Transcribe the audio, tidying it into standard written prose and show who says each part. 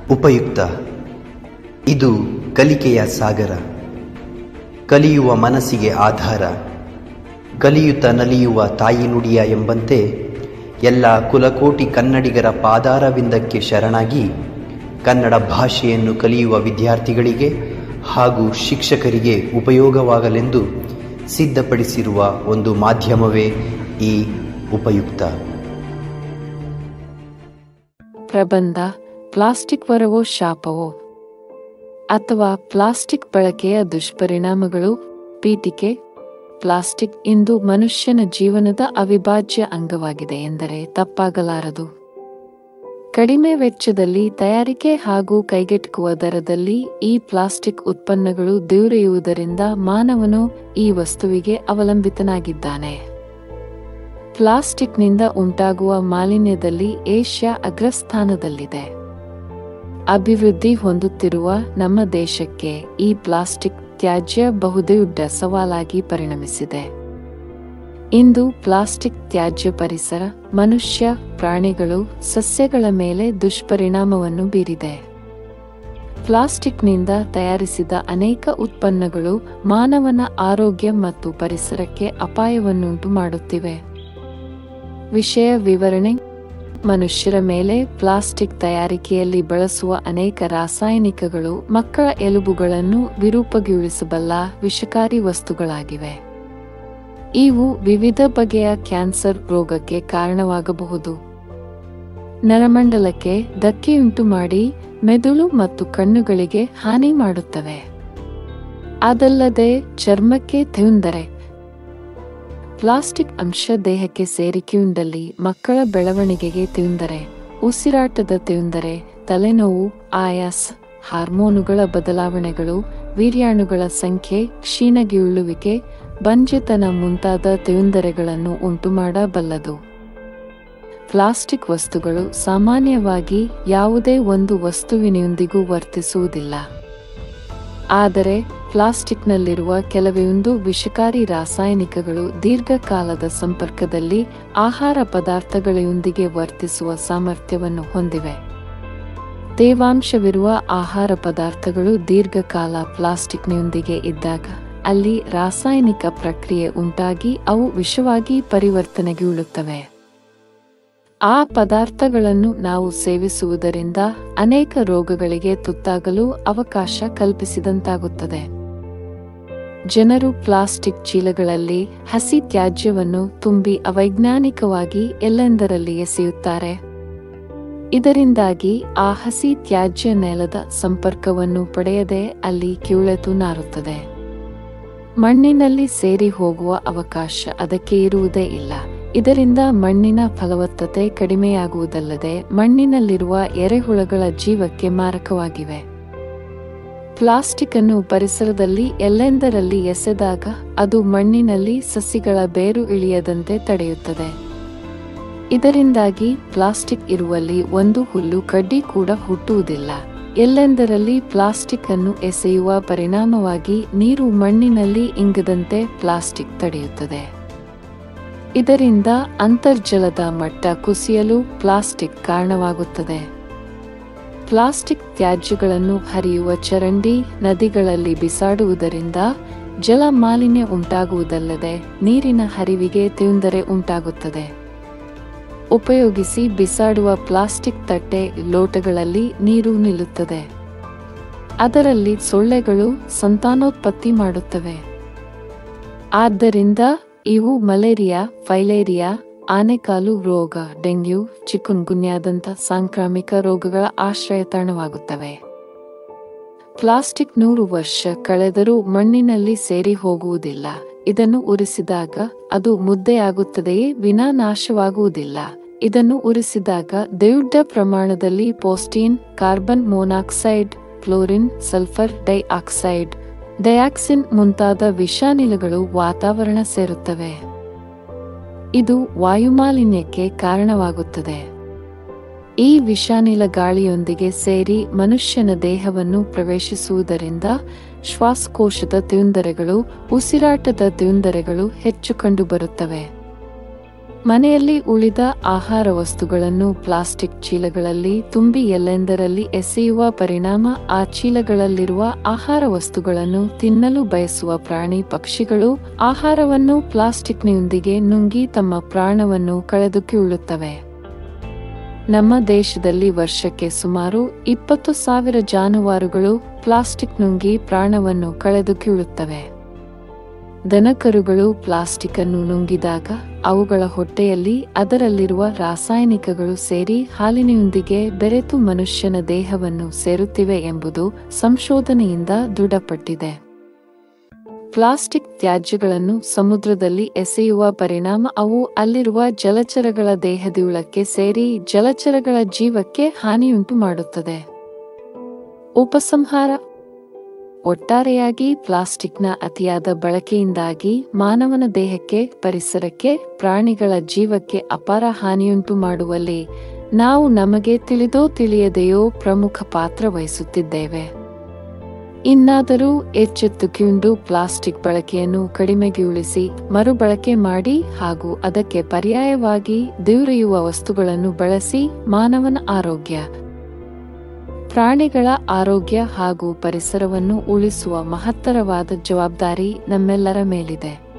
Speaker 1: ಉಪಯುಕ್ತ. ಇದು ಕಲಿಕೆಯ ಸಾಗರ, ಕಲಿಯುವ ಮನಸ್ಸಿಗೆ ಆಧಾರ, ಕಲಿಯುತ್ತ ನಲಿಯುವ ತಾಯಿ ನುಡಿಯ ಎಂಬಂತೆ ಎಲ್ಲ ಕುಲಕೋಟಿ ಕನ್ನಡಿಗರ ಪಾದಾರವಿಂದಕ್ಕೆ ಶರಣಾಗಿ ಕನ್ನಡ ಭಾಷೆಯನ್ನು ಕಲಿಯುವ ವಿದ್ಯಾರ್ಥಿಗಳಿಗೆ ಹಾಗೂ ಶಿಕ್ಷಕರಿಗೆ ಉಪಯೋಗವಾಗಲೆಂದು ಸಿದ್ಧಪಡಿಸಿರುವ ಒಂದು ಮಾಧ್ಯಮವೇ ಈ ಉಪಯುಕ್ತ.
Speaker 2: ಪ್ರಬಂಧ ಪ್ಲಾಸ್ಟಿಕ್ ವರವೋ ಶಾಪವೋ ಅಥವಾ ಪ್ಲಾಸ್ಟಿಕ್ ಬಳಕೆಯ ದುಷ್ಪರಿಣಾಮಗಳು. ಪೀಠಿಕೆ. ಪ್ಲಾಸ್ಟಿಕ್ ಇಂದು ಮನುಷ್ಯನ ಜೀವನದ ಅವಿಭಾಜ್ಯ ಅಂಗವಾಗಿದೆ ಎಂದರೆ ತಪ್ಪಾಗಲಾರದು. ಕಡಿಮೆ ವೆಚ್ಚದಲ್ಲಿ ತಯಾರಿಕೆ ಹಾಗೂ ಕೈಗೆಟುಕುವ ದರದಲ್ಲಿ ಈ ಪ್ಲಾಸ್ಟಿಕ್ ಉತ್ಪನ್ನಗಳು ದೊರೆಯುವುದರಿಂದ ಮಾನವನು ಈ ವಸ್ತುವಿಗೆ ಅವಲಂಬಿತನಾಗಿದ್ದಾನೆ. ಪ್ಲಾಸ್ಟಿಕ್ನಿಂದ ಉಂಟಾಗುವ ಮಾಲಿನ್ಯದಲ್ಲಿ ಏಷ್ಯಾ ಅಗ್ರಸ್ಥಾನದಲ್ಲಿದೆ. ಅಭಿವೃದ್ಧಿ ಹೊಂದುತ್ತಿರುವ ನಮ್ಮ ದೇಶಕ್ಕೆ ಈ ಪ್ಲಾಸ್ಟಿಕ್ ತ್ಯಾಜ್ಯ ಬಹುದೊಡ್ಡ ಸವಾಲಾಗಿ ಪರಿಣಮಿಸಿದೆ. ಇಂದು ಪ್ಲಾಸ್ಟಿಕ್ ತ್ಯಾಜ್ಯ ಪರಿಸರ, ಮನುಷ್ಯ, ಪ್ರಾಣಿಗಳು, ಸಸ್ಯಗಳ ಮೇಲೆ ದುಷ್ಪರಿಣಾಮವನ್ನು ಬೀರಿದೆ. ಪ್ಲಾಸ್ಟಿಕ್ನಿಂದ ತಯಾರಿಸಿದ ಅನೇಕ ಉತ್ಪನ್ನಗಳು ಮಾನವನ ಆರೋಗ್ಯ ಮತ್ತು ಪರಿಸರಕ್ಕೆ ಅಪಾಯವನ್ನುಂಟು ಮಾಡುತ್ತಿವೆ. ವಿಷಯ ವಿವರಣೆ. ಮನುಷ್ಯರ ಮೇಲೆ ಪ್ಲಾಸ್ಟಿಕ್ ತಯಾರಿಕೆಯಲ್ಲಿ ಬಳಸುವ ಅನೇಕ ರಾಸಾಯನಿಕಗಳು ಮಕ್ಕಳ ಎಲುಬುಗಳನ್ನು ವಿರೂಪಗೊಳಿಸಬಲ್ಲ ವಿಷಕಾರಿ ವಸ್ತುಗಳಾಗಿವೆ. ಇವು ವಿವಿಧ ಬಗೆಯ ಕ್ಯಾನ್ಸರ್ ರೋಗಕ್ಕೆ ಕಾರಣವಾಗಬಹುದು. ನರಮಂಡಲಕ್ಕೆ ಧಕ್ಕೆಯುಂಟು ಮಾಡಿ ಮೆದುಳು ಮತ್ತು ಕಣ್ಣುಗಳಿಗೆ ಹಾನಿ ಮಾಡುತ್ತವೆ. ಅದಲ್ಲದೆ ಚರ್ಮಕ್ಕೆ ತೊಂದರೆ. ಪ್ಲಾಸ್ಟಿಕ್ ಅಂಶ ದೇಹಕ್ಕೆ ಸೇರಿಕೆಯುಂಡಲ್ಲಿ ಮಕ್ಕಳ ಬೆಳವಣಿಗೆಗೆ ತೊಂದರೆ, ಉಸಿರಾಟದ ತೊಂದರೆ, ತಲೆನೋವು, ಆಯಾಸ, ಹಾರ್ಮೋನುಗಳ ಬದಲಾವಣೆಗಳು, ವೀರ್ಯಾಣುಗಳ ಸಂಖ್ಯೆ ಕ್ಷೀಣಗೊಳ್ಳುವಿಕೆ, ಬಂಜೆತನ ಮುಂತಾದ ತೊಂದರೆಗಳನ್ನು ಉಂಟುಮಾಡಬಲ್ಲದು. ಪ್ಲಾಸ್ಟಿಕ್ ವಸ್ತುಗಳು ಸಾಮಾನ್ಯವಾಗಿ ಯಾವುದೇ ಒಂದು ವಸ್ತುವಿನೊಂದಿಗೂ ವರ್ತಿಸುವುದಿಲ್ಲ. ಆದರೆ ಪ್ಲಾಸ್ಟಿಕ್ನಲ್ಲಿರುವ ಕೆಲವೊಂದು ವಿಷಕಾರಿ ರಾಸಾಯನಿಕಗಳು ದೀರ್ಘಕಾಲದ ಸಂಪರ್ಕದಲ್ಲಿ ಆಹಾರ ಪದಾರ್ಥಗಳೊಂದಿಗೆ ವರ್ತಿಸುವ ಸಾಮರ್ಥ್ಯವನ್ನು ಹೊಂದಿವೆ. ತೇವಾಂಶವಿರುವ ಆಹಾರ ಪದಾರ್ಥಗಳು ದೀರ್ಘಕಾಲ ಪ್ಲಾಸ್ಟಿಕ್ನೊಂದಿಗೆ ಇದ್ದಾಗ ಅಲ್ಲಿ ರಾಸಾಯನಿಕ ಪ್ರಕ್ರಿಯೆ ಉಂಟಾಗಿ ಅವು ವಿಷವಾಗಿ ಪರಿವರ್ತನೆಗೊಳ್ಳುತ್ತವೆ. ಆ ಪದಾರ್ಥಗಳನ್ನು ನಾವು ಸೇವಿಸುವುದರಿಂದ ಅನೇಕ ರೋಗಗಳಿಗೆ ತುತ್ತಾಗಲು ಅವಕಾಶ ಕಲ್ಪಿಸಿದಂತಾಗುತ್ತದೆ. ಜನರು ಪ್ಲಾಸ್ಟಿಕ್ ಚೀಲಗಳಲ್ಲಿ ಹಸಿ ತ್ಯಾಜ್ಯವನ್ನು ತುಂಬಿ ಅವೈಜ್ಞಾನಿಕವಾಗಿ ಎಲ್ಲೆಂದರಲ್ಲಿ ಎಸೆಯುತ್ತಾರೆ. ಇದರಿಂದಾಗಿ ಆ ಹಸಿ ತ್ಯಾಜ್ಯ ನೆಲದ ಸಂಪರ್ಕವನ್ನು ಪಡೆಯದೆ ಅಲ್ಲಿ ಕೊಳೆತು ನಾರುತ್ತದೆ. ಮಣ್ಣಿನಲ್ಲಿ ಸೇರಿ ಹೋಗುವ ಅವಕಾಶ ಅದಕ್ಕೆ ಇರುವುದೇ ಇಲ್ಲ. ಇದರಿಂದ ಮಣ್ಣಿನ ಫಲವತ್ತತೆ ಕಡಿಮೆಯಾಗುವುದಲ್ಲದೆ ಮಣ್ಣಿನಲ್ಲಿರುವ ಎರೆಹುಳುಗಳ ಜೀವಕ್ಕೆ ಮಾರಕವಾಗಿವೆ. ಪ್ಲಾಸ್ಟಿಕ್ ಅನ್ನು ಪರಿಸರದಲ್ಲಿ ಎಲ್ಲೆಂದರಲ್ಲಿ ಎಸೆದಾಗ ಅದು ಮಣ್ಣಿನಲ್ಲಿ ಸಸಿಗಳ ಬೇರು ಇಳಿಯದಂತೆ ತಡೆಯುತ್ತದೆ. ಇದರಿಂದಾಗಿ ಪ್ಲಾಸ್ಟಿಕ್ ಇರುವಲ್ಲಿ ಒಂದು ಹುಲ್ಲು ಕಡ್ಡಿ ಕೂಡ ಹುಟ್ಟುವುದಿಲ್ಲ. ಎಲ್ಲೆಂದರಲ್ಲಿ ಪ್ಲಾಸ್ಟಿಕ್ ಅನ್ನು ಎಸೆಯುವ ಪರಿಣಾಮವಾಗಿ ನೀರು ಮಣ್ಣಿನಲ್ಲಿ ಇಂಗದಂತೆ ಪ್ಲಾಸ್ಟಿಕ್ ತಡೆಯುತ್ತದೆ. ಇದರಿಂದ ಅಂತರ್ಜಲದ ಮಟ್ಟ ಕುಸಿಯಲು ಪ್ಲಾಸ್ಟಿಕ್ ಕಾರಣವಾಗುತ್ತದೆ. ಪ್ಲಾಸ್ಟಿಕ್ ತ್ಯಾಜ್ಯಗಳನ್ನು ಹರಿಯುವ ಚರಂಡಿ, ನದಿಗಳಲ್ಲಿ ಬಿಸಾಡುವುದರಿಂದ ಜಲ ಮಾಲಿನ್ಯ ಉಂಟಾಗುವುದಲ್ಲದೆ ನೀರಿನ ಹರಿವಿಗೆ ತೊಂದರೆ ಉಂಟಾಗುತ್ತದೆ. ಉಪಯೋಗಿಸಿ ಬಿಸಾಡುವ ಪ್ಲಾಸ್ಟಿಕ್ ತಟ್ಟೆ, ಲೋಟಗಳಲ್ಲಿ ನೀರು ನಿಲ್ಲುತ್ತದೆ. ಅದರಲ್ಲಿ ಸೊಳ್ಳೆಗಳು ಸಂತಾನೋತ್ಪತ್ತಿ ಮಾಡುತ್ತವೆ. ಆದ್ದರಿಂದ ಇವು ಮಲೇರಿಯಾ, ಫೈಲೇರಿಯಾ, ಆನೆಕಾಲು ರೋಗ, ಡೆಂಗ್ಯೂ, ಚಿಕುನ್ಗುನ್ಯಾದಂಥ ಸಾಂಕ್ರಾಮಿಕ ರೋಗಗಳ ಆಶ್ರಯತಾಣವಾಗುತ್ತವೆ. ಪ್ಲಾಸ್ಟಿಕ್ 100 ವರ್ಷ ಕಳೆದರೂ ಮಣ್ಣಿನಲ್ಲಿ ಸೇರಿ ಹೋಗುವುದಿಲ್ಲ. ಇದನ್ನು ಉರಿಸಿದಾಗ ಅದು ಮುದ್ದೆಯಾಗುತ್ತದೆಯೇ ವಿನಾ ನಾಶವಾಗುವುದಿಲ್ಲ. ಇದನ್ನು ಉರಿಸಿದಾಗ ದೊಡ್ಡ ಪ್ರಮಾಣದಲ್ಲಿ phosphate, carbon monoxide, chlorine, sulphur dioxide, dioxin ಮುಂತಾದ ವಿಷಾನಿಲಗಳು ವಾತಾವರಣ ಸೇರುತ್ತವೆ. ಇದು ವಾಯುಮಾಲಿನ್ಯಕ್ಕೆ ಕಾರಣವಾಗುತ್ತದೆ. ಈ ವಿಷಾನಿಲ ಗಾಳಿಯೊಂದಿಗೆ ಸೇರಿ ಮನುಷ್ಯನ ದೇಹವನ್ನು ಪ್ರವೇಶಿಸುವುದರಿಂದ ಶ್ವಾಸಕೋಶದ ತೊಂದರೆಗಳು, ಉಸಿರಾಟದ ತೊಂದರೆಗಳು ಹೆಚ್ಚು ಕಂಡುಬರುತ್ತವೆ. ಮನೆಯಲ್ಲಿ ಉಳಿದ ಆಹಾರ ವಸ್ತುಗಳನ್ನು ಪ್ಲಾಸ್ಟಿಕ್ ಚೀಲಗಳಲ್ಲಿ ತುಂಬಿ ಎಲ್ಲೆಂದರಲ್ಲಿ ಎಸೆಯುವ ಪರಿಣಾಮ ಆ ಚೀಲಗಳಲ್ಲಿರುವ ಆಹಾರ ವಸ್ತುಗಳನ್ನು ತಿನ್ನಲು ಬಯಸುವ ಪ್ರಾಣಿ ಪಕ್ಷಿಗಳು ಆಹಾರವನ್ನು ಪ್ಲಾಸ್ಟಿಕ್ನೊಂದಿಗೆ ನುಂಗಿ ತಮ್ಮ ಪ್ರಾಣವನ್ನು ಕಳೆದುಕೊಳ್ಳುತ್ತವೆ. ನಮ್ಮ ದೇಶದಲ್ಲಿ ವರ್ಷಕ್ಕೆ ಸುಮಾರು 20,000 ಜಾನುವಾರುಗಳು ಪ್ಲಾಸ್ಟಿಕ್ ನುಂಗಿ ಪ್ರಾಣವನ್ನು ಕಳೆದುಕೊಳ್ಳುತ್ತವೆ. ದನಕರುಗಳು ಪ್ಲಾಸ್ಟಿಕ್ ಅನ್ನು ನುಂಗಿದಾಗ ಅವುಗಳ ಹೊಟ್ಟೆಯಲ್ಲಿ ಅದರಲ್ಲಿರುವ ರಾಸಾಯನಿಕಗಳು ಸೇರಿ ಹಾಲಿನೊಂದಿಗೆ ಬೆರೆತು ಮನುಷ್ಯನ ದೇಹವನ್ನು ಸೇರುತ್ತಿವೆ ಎಂಬುದು ಸಂಶೋಧನೆಯಿಂದ ದೃಢಪಟ್ಟಿದೆ. ಪ್ಲಾಸ್ಟಿಕ್ ತ್ಯಾಜ್ಯಗಳನ್ನು ಸಮುದ್ರದಲ್ಲಿ ಎಸೆಯುವ ಪರಿಣಾಮ ಅವು ಅಲ್ಲಿರುವ ಜಲಚರಗಳ ದೇಹದೊಳಕ್ಕೆ ಸೇರಿ ಜಲಚರಗಳ ಜೀವಕ್ಕೆ ಹಾನಿಯುಂಟು ಮಾಡುತ್ತದೆ. ಉಪಸಂಹಾರ: ಒಟ್ಟಾರೆಯಾಗಿ ಪ್ಲಾಸ್ಟಿಕ್ನ ಅತಿಯಾದ ಬಳಕೆಯಿಂದಾಗಿ ಮಾನವನ ದೇಹಕ್ಕೆ, ಪರಿಸರಕ್ಕೆ, ಪ್ರಾಣಿಗಳ ಜೀವಕ್ಕೆ ಅಪಾರ ಹಾನಿಯುಂಟು ಮಾಡುವಲ್ಲಿ ನಾವು ನಮಗೆ ತಿಳಿದೋ ತಿಳಿಯದೆಯೋ ಪ್ರಮುಖ ಪಾತ್ರ ವಹಿಸುತ್ತಿದ್ದೇವೆ. ಇನ್ನಾದರೂ ಎಚ್ಚೆತ್ತುಕೊಂಡು ಪ್ಲಾಸ್ಟಿಕ್ ಬಳಕೆಯನ್ನು ಕಡಿಮೆಗೊಳಿಸಿ ಮರುಬಳಕೆ ಮಾಡಿ ಹಾಗೂ ಅದಕ್ಕೆ ಪರ್ಯಾಯವಾಗಿ ದೊರೆಯುವ ವಸ್ತುಗಳನ್ನು ಬಳಸಿ ಮಾನವನ ಆರೋಗ್ಯ, ಪ್ರಾಣಿಗಳ ಆರೋಗ್ಯ ಹಾಗೂ ಪರಿಸರವನ್ನು ಉಳಿಸುವ ಮಹತ್ತರವಾದ ಜವಾಬ್ದಾರಿ ನಮ್ಮೆಲ್ಲರ ಮೇಲಿದೆ.